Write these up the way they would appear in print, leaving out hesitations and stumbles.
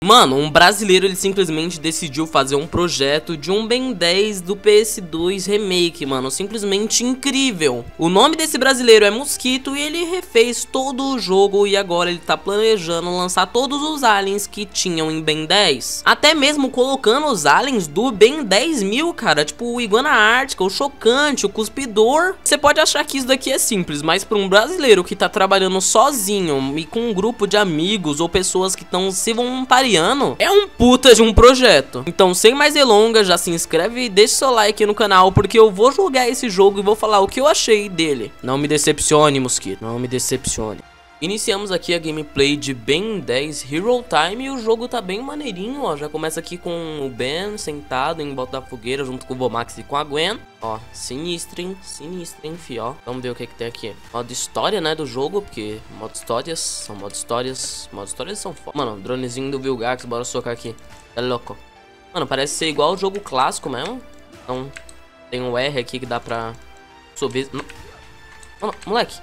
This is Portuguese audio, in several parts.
Mano, um brasileiro ele simplesmente decidiu fazer um projeto de um Ben 10 do PS2 Remake, mano, simplesmente incrível. O nome desse brasileiro é Mosquito e ele refez todo o jogo e agora ele tá planejando lançar todos os aliens que tinham em Ben 10. Até mesmo colocando os aliens do Ben 10.000, cara, tipo o Iguana Ártica, o Chocante, o Cuspidor. Você pode achar que isso daqui é simples, mas para um brasileiro que tá trabalhando sozinho e com um grupo de amigos ou pessoas que estão se voluntariando, é um puta de um projeto. Então, sem mais delongas, já se inscreve e deixa seu like no canal, porque eu vou jogar esse jogo e vou falar o que eu achei dele. Não me decepcione, Mosquito, não me decepcione. Iniciamos aqui a gameplay de Ben 10 Hero Time e o jogo tá bem maneirinho, ó. Já começa aqui com o Ben sentado em volta da fogueira junto com o Vomax e com a Gwen. Ó, sinistro, fi, ó. Vamos ver o que tem aqui. Modo história, né, do jogo, porque modo histórias são foda. Mano, dronezinho do Vilgax, bora socar aqui. É louco. Mano, parece ser igual o jogo clássico mesmo. Então, tem um R aqui que dá pra subir. Mano, moleque.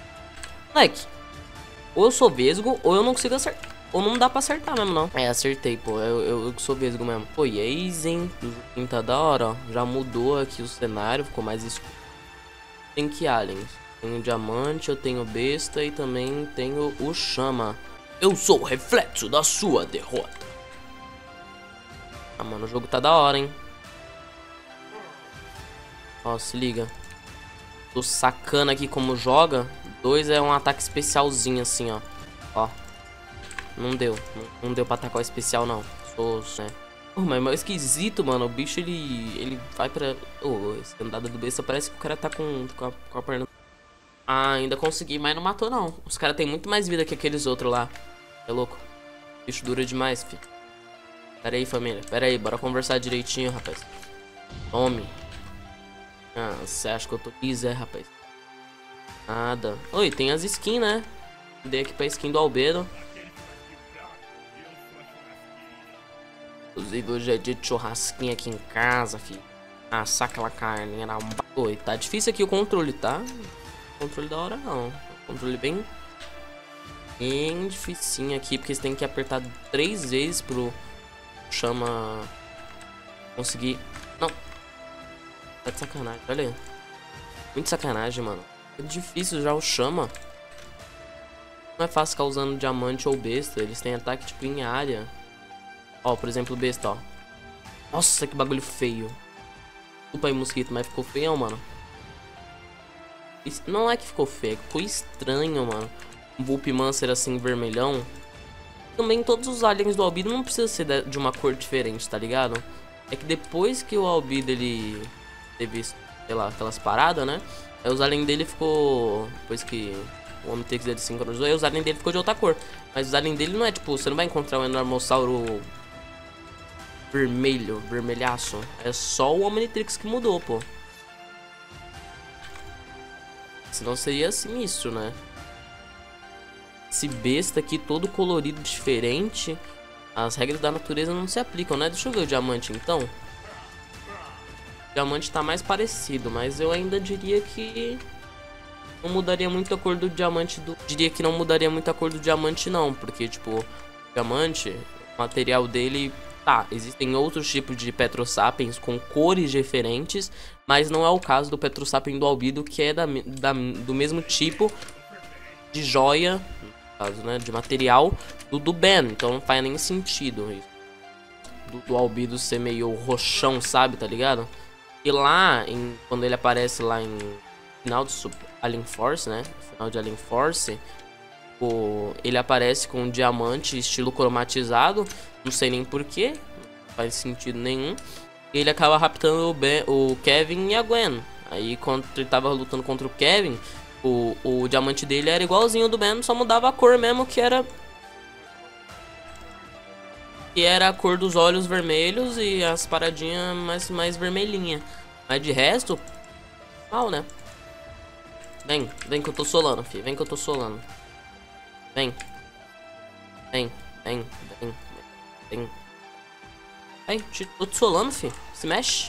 Ou eu sou vesgo, ou eu não consigo acertar. Ou não dá pra acertar mesmo, não. É, acertei, pô. Eu sou vesgo mesmo. Pô, e aí, hein? O joguinho tá da hora, ó. Já mudou aqui o cenário, ficou mais escuro. Tem que aliens. Tenho diamante, eu tenho besta e também tenho o chama. Eu sou o reflexo da sua derrota. Ah, mano, o jogo tá da hora, hein? Ó, se liga. Tô sacando aqui como joga. 2 é um ataque especialzinho assim, ó. Ó. Não deu. Não deu pra atacar o especial, não. Né? Mas é meio esquisito, mano. O bicho, ele vai pra... esse andada do besta parece que o cara tá com a perna... Ah, ainda consegui, mas não matou, não. Os caras têm muito mais vida que aqueles outros lá. É louco. O bicho dura demais, filho. Pera aí, família. Pera aí, bora conversar direitinho, rapaz. Tome. Ah, você acha que eu tô quiser, rapaz? Nada. Oi, tem as skins, né? Dei aqui pra skin do Albedo. Inclusive, hoje é dia de churrasquinho aqui em casa, filho. Assar aquela carninha na... Oi, tá difícil aqui o controle, tá? Controle da hora, não. Controle bem dificinho aqui, porque você tem que apertar 3 vezes pro chama conseguir... Não. Tá de sacanagem, olha aí. Muito sacanagem, mano. É difícil já o chama. Não é fácil ficar usando diamante ou besta. Eles têm ataque tipo em área. Ó, por exemplo, besta, ó. Nossa, que bagulho feio. Desculpa aí, Mosquito, mas ficou feio, mano. Isso não é que ficou feio, ficou estranho, mano. Um Vulpimancer assim, vermelhão. Também todos os aliens do Albedo não precisa ser de uma cor diferente, tá ligado? É que depois que o Albedo, ele teve, sei lá, aquelas paradas, né? Aí os aliens dele ficou... Depois que o Omnitrix dele sincronizou, aí os aliens dele ficou de outra cor. Mas os aliens dele não é tipo... Você não vai encontrar um Enormossauro vermelho, vermelhaço. É só o Omnitrix que mudou, pô. Senão seria sinistro, né? Esse besta aqui todo colorido diferente. As regras da natureza não se aplicam, né? Deixa eu ver o diamante, então. O diamante tá mais parecido, mas eu ainda diria que não mudaria muito a cor do diamante do... Diria que não mudaria muito a cor do diamante não, porque tipo, o diamante, o material dele, tá, existem outros tipos de Petrosapiens com cores diferentes, mas não é o caso do Petrosapien do Albedo, que é do mesmo tipo de joia, no caso, né, de material do Ben, então não faz nem sentido isso. Do Albedo ser meio roxão, sabe, tá ligado? E lá, quando ele aparece lá em final de Alien Force, né? Final de Alien Force, ele aparece com um diamante estilo cromatizado. Não sei nem porquê, não faz sentido nenhum. E ele acaba raptando o Kevin e a Gwen. Aí quando ele tava lutando contra o Kevin, o diamante dele era igualzinho ao do Ben, só mudava a cor mesmo, que era a cor dos olhos vermelhos e as paradinhas mais vermelhinha. Mas de resto, mal, né? Vem que eu tô solando, filho. Vem que eu tô solando. Vem. Tô te solando, filho. Se mexe.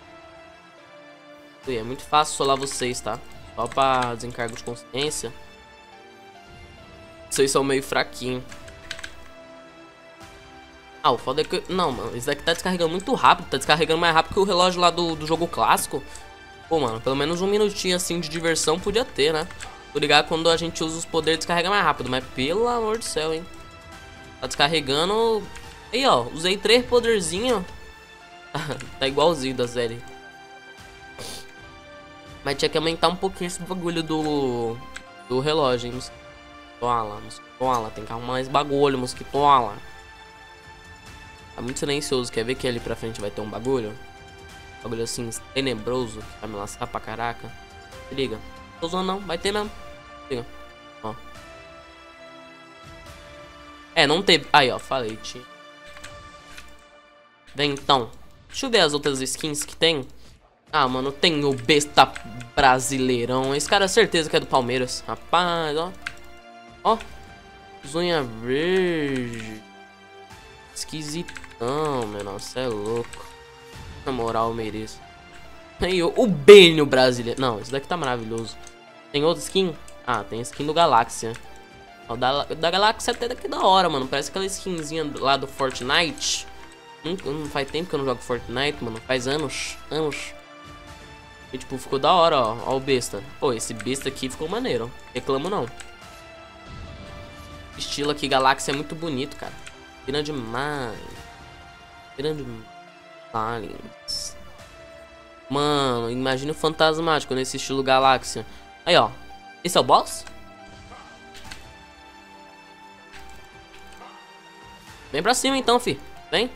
Ui, é muito fácil solar vocês, tá? Só pra desencargo de consciência. Vocês são meio fraquinhos. Ah, o foda é que... Não, mano, isso daqui tá descarregando muito rápido. Tá descarregando mais rápido que o relógio lá do jogo clássico. Pô, mano, pelo menos um minutinho assim de diversão podia ter, né? Tô ligado, quando a gente usa os poderes descarrega mais rápido. Mas pelo amor do céu, hein. Tá descarregando... Aí, ó, usei 3 poderzinhos. Tá igualzinho da série. Mas tinha que aumentar um pouquinho esse bagulho do relógio, hein, Mosquitola, Mosquitola. Tem que arrumar mais bagulho, Mosquitola. Tá muito silencioso. Quer ver que ali pra frente vai ter um bagulho? Bagulho assim, tenebroso. Que vai me lascar pra caraca. Se liga. Tô usando não, vai ter mesmo. Se liga. Ó. É, não teve. Aí, ó, falei, tio. Vem então. Deixa eu ver as outras skins que tem. Ah, mano, tem o besta brasileirão. Esse cara é certeza que é do Palmeiras. Rapaz, ó. Ó. Zunha verde. Esquisitão, meu. Nossa, é louco. Na moral, eu mereço. Aí, o Benio brasileiro. Não, esse daqui tá maravilhoso. Tem outra skin? Ah, tem a skin do Galáxia. Ó, da Galáxia até daqui da hora, mano. Parece aquela skinzinha lá do Fortnite. Não faz tempo que eu não jogo Fortnite, mano. Faz anos. E tipo, ficou da hora, ó. Ó o besta. Pô, esse besta aqui ficou maneiro. Reclamo não. Estilo aqui, Galáxia é muito bonito, cara. Grande demais. Grande demais. Mano, imagina o fantasmático nesse estilo Galáxia. Aí, ó. Esse é o boss? Vem pra cima então, fi. Vem.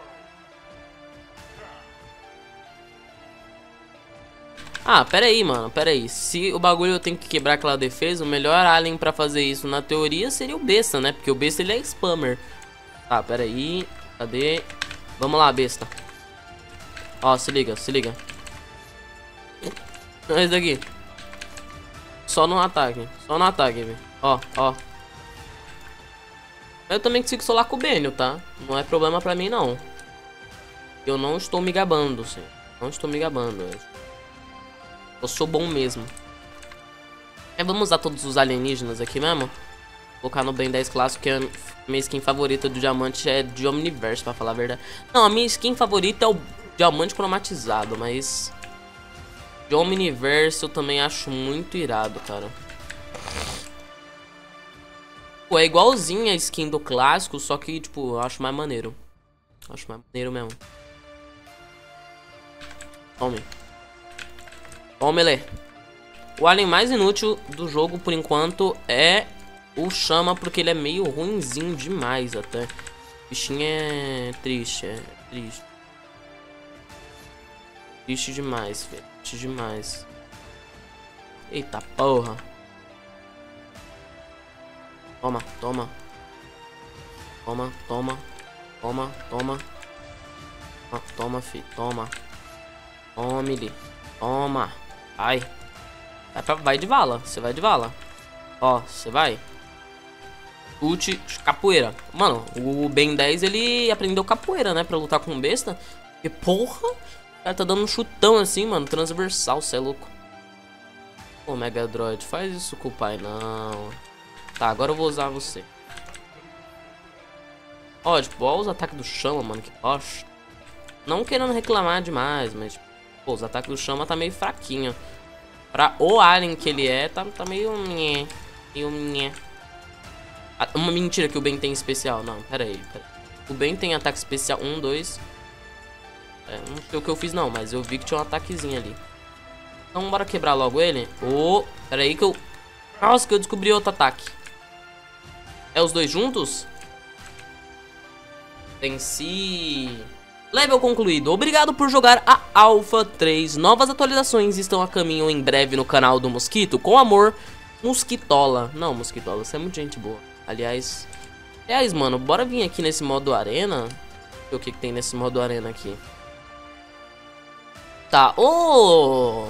Ah, pera aí, mano, pera aí. Se o bagulho eu tenho que quebrar aquela defesa, o melhor alien pra fazer isso, na teoria, seria o besta, né? Porque o besta, ele é spammer. Tá, pera aí. Cadê? Vamos lá, besta. Ó, se liga, se liga. Esse daqui. Só no ataque. Só no ataque, velho. Ó, ó. Eu também consigo solar com o Benio, tá? Não é problema pra mim, não. Eu não estou me gabando, sim. Não estou me gabando. Eu sou bom mesmo. Vamos usar todos os alienígenas aqui mesmo. Vou colocar no Ben 10 clássico, que é a minha skin favorita do diamante é de Omniverse, pra falar a verdade. Não, a minha skin favorita é o diamante cromatizado, mas... de Omniverse eu também acho muito irado, cara. Pô, é igualzinho a skin do clássico, só que, tipo, eu acho mais maneiro. Acho mais maneiro mesmo. Tome. Tome, Lê. O alien mais inútil do jogo, por enquanto, é o Chama, porque ele é meio ruinzinho demais, até. O bichinho é triste, é triste. Triste demais, velho. Triste demais. Eita porra. Toma, toma. Toma, toma. Toma, toma. Ah, toma, filho, toma. Tome-lhe. Toma. Vai. Vai de vala. Você vai de vala. Ó, você vai. Ult, capoeira. Mano, o Ben 10 ele aprendeu capoeira, né? Pra lutar com um besta. E porra. O cara tá dando um chutão assim, mano. Transversal, cê é louco. Ô, Mega Droid, faz isso com o pai, não. Tá, agora eu vou usar você. Ó, tipo, ó os ataques do Chama, mano. Que bosta. Não querendo reclamar demais, mas... pô, os ataques do Chama tá meio fraquinho. Pra o alien que ele é, tá meio... meio... Uma mentira que o Ben tem especial. Não, pera aí. O Ben tem ataque especial 1, 2... não sei o que eu fiz não, mas eu vi que tinha um ataquezinho ali. Então bora quebrar logo ele. Ô, pera aí que eu... nossa, que eu descobri outro ataque. É os dois juntos? Venci... level concluído. Obrigado por jogar a Alpha 3. Novas atualizações estão a caminho em breve no canal do Mosquito. Com amor, Mosquitola. Não, Mosquitola, você é muito gente boa. Aliás, mano, bora vir aqui nesse modo arena. Ver o que tem nesse modo arena aqui. Tá, ô!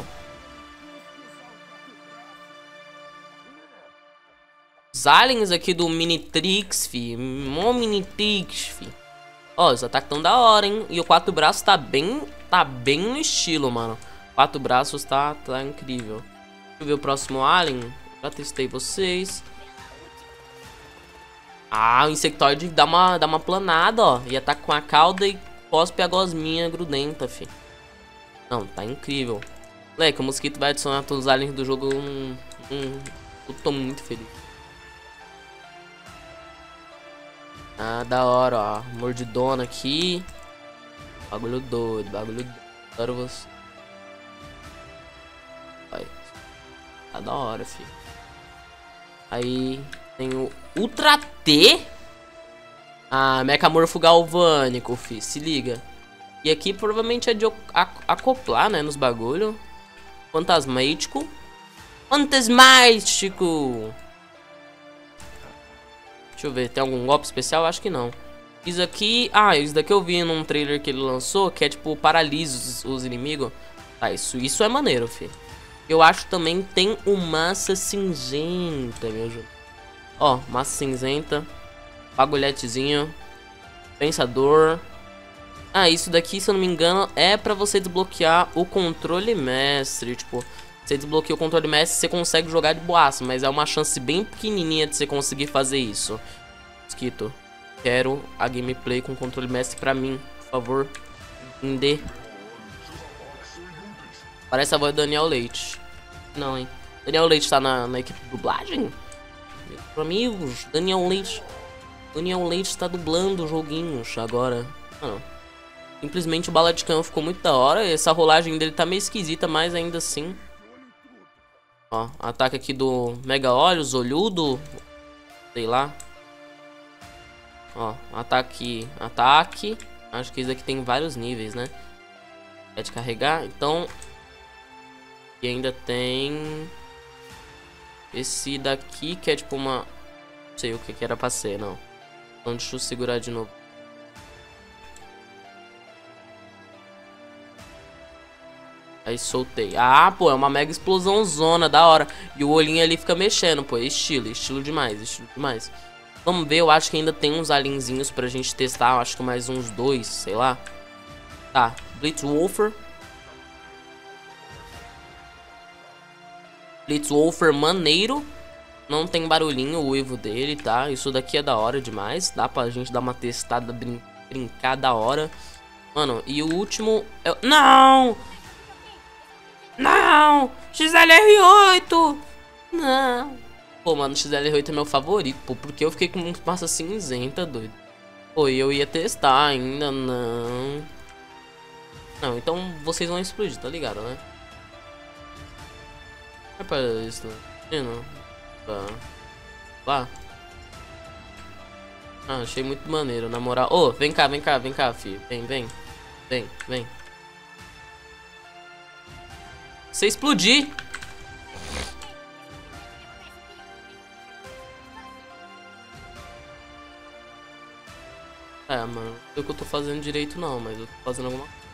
Os aliens aqui do Minitrix, fi. Minitrix, fi. Ó, os ataques tão da hora, hein? E o 4 braços tá bem no estilo, mano. 4 braços tá incrível. Deixa eu ver o próximo alien. Já testei vocês. Ah, o Insectoide dá uma planada, ó. E ataca com a cauda e cospe a gosminha grudenta, fi. Não, tá incrível. Moleque, o mosquito vai adicionar todos os aliens do jogo. Eu tô muito feliz. Ah, da hora, ó. Mordidona aqui. Bagulho doido, bagulho doido. Adoro você. Vai. Tá da hora, filho. Aí tem o Ultra T. Ah, Mechamorfo Galvânico, fi. Se liga. E aqui provavelmente é de acoplar, né, nos bagulho. Fantasmático. Fantasmático. Deixa eu ver, tem algum golpe especial? Acho que não. Isso aqui... Ah, isso daqui eu vi num trailer que ele lançou, que é tipo, paralisa os inimigos. Tá, isso é maneiro, fi. Eu acho também tem o Massa Cinzenta, meu jogo. Ó, Massa Cinzenta. Bagulhetezinho. Pensador. Ah, isso daqui, se eu não me engano, é pra você desbloquear o controle mestre. Tipo, você desbloqueia o controle mestre, você consegue jogar de boaça. Mas é uma chance bem pequenininha de você conseguir fazer isso. Mosquito, quero a gameplay com controle mestre pra mim, por favor. Indê. Parece a voz do Daniel Leite. Não, hein. Daniel Leite tá na equipe de dublagem? Meus amigos, Daniel Leite. Daniel Leite tá dublando joguinhos agora. Não. Simplesmente o Bala de Canhão ficou muito da hora. Essa rolagem dele tá meio esquisita, mas ainda assim. Ó, ataque aqui do Mega Olhos, olhudo. Sei lá. Ó, ataque. Acho que esse aqui tem vários níveis, né? É de carregar, então. E ainda tem esse daqui que é tipo uma... Não sei o que era pra ser, não. Então deixa eu segurar de novo. Aí soltei. Ah, pô, é uma mega explosão zona, da hora. E o olhinho ali fica mexendo, pô. Estilo demais, Vamos ver, eu acho que ainda tem uns alienzinhos pra gente testar. Eu acho que mais uns 2, sei lá. Tá, Blitzwolfer. Blitzwolfer maneiro. Não tem barulhinho o uivo dele, tá? Isso daqui é da hora demais. Dá pra gente dar uma testada, brincar da hora. Mano, e o último... Não! Não! XLR8! Não! Pô, mano, XLR8 é meu favorito, pô. Porque eu fiquei com massa cinzenta, doido. Pô, e eu ia testar ainda, não. Não, então vocês vão explodir, tá ligado, né? É pra isso, não. Lá. Ah, achei muito maneiro, na moral. Ô, vem cá, filho. Vem. Você explodir. É, mano, não sei o que eu tô fazendo direito não, mas eu tô fazendo alguma coisa.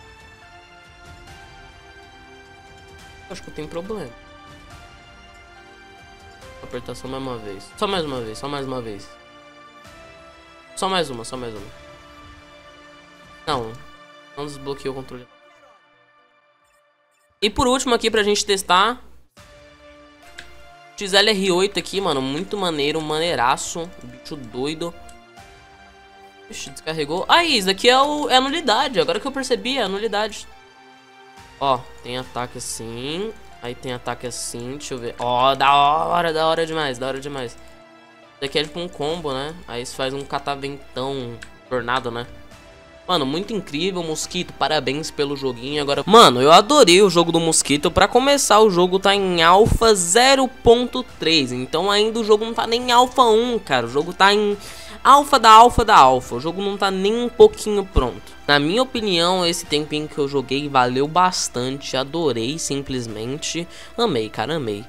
Acho que eu tenho problema. Vou apertar só mais uma vez. Só mais uma vez. Só mais uma. Não desbloqueei o controle. E por último aqui pra gente testar, XLR8 aqui, mano, muito maneiro, maneiraço, bicho doido. Ixi, descarregou. Ah, isso aqui é a nulidade, agora que eu percebi, é a nulidade. Ó, tem ataque assim, aí tem ataque assim, deixa eu ver. Ó, da hora demais. Isso aqui é tipo um combo, né? Aí você faz um cataventão, tornado, né? Mano, muito incrível, Mosquito, parabéns pelo joguinho. Agora, mano, eu adorei o jogo do Mosquito. Pra começar, o jogo tá em Alpha 0.3, então ainda o jogo não tá nem em Alpha 1, cara. O jogo tá em Alpha da Alpha. O jogo não tá nem um pouquinho pronto. Na minha opinião, esse tempinho que eu joguei valeu bastante. Adorei, simplesmente. Amei, cara, amei.